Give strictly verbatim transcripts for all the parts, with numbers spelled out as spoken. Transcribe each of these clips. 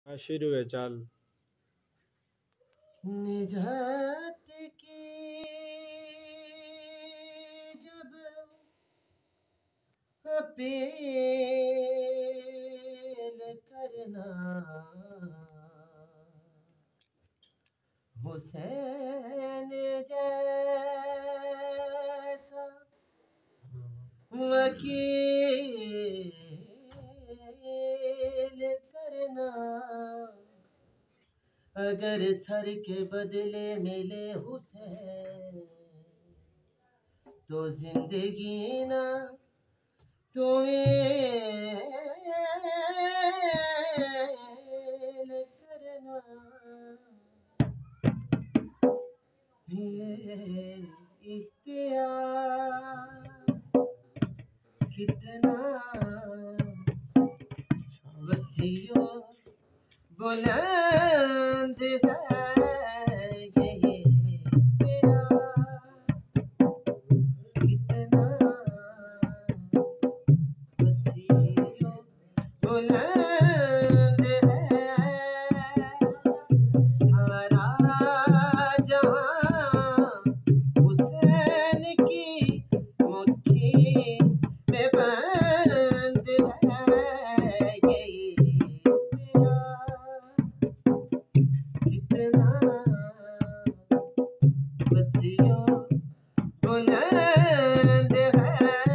हाँ, शुरू है चल। निजात की जब अपील करना, हुसैन जैसा वकील करना। अगर सर के बदले मिले हुसैन तो जिंदगी ना तुम्हें करना। ये इख्तियार कितना वसीओ बुलंद है, ये इख्तियार कितना वसीओ बुलंद है। सारा जहां हुसैन की मुट्ठी में बंद है, ये इख्तियार कितना वसीओ बुलंद है।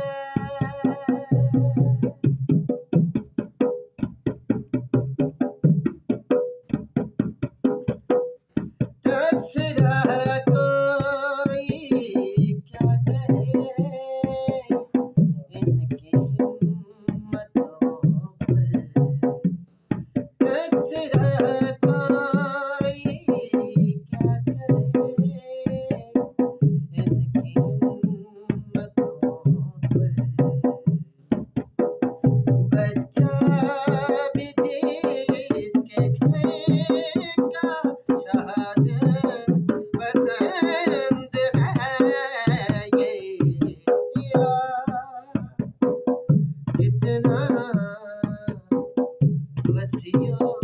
तबसरा कोई क्या करे इनकी हिम्मतों पर। तबसरा कोई क्या करे इनकी हिम्मतों पर। बच्चा भी जिसके घर का शहादत पसंद है, ये इख्तियार कितना वसीओ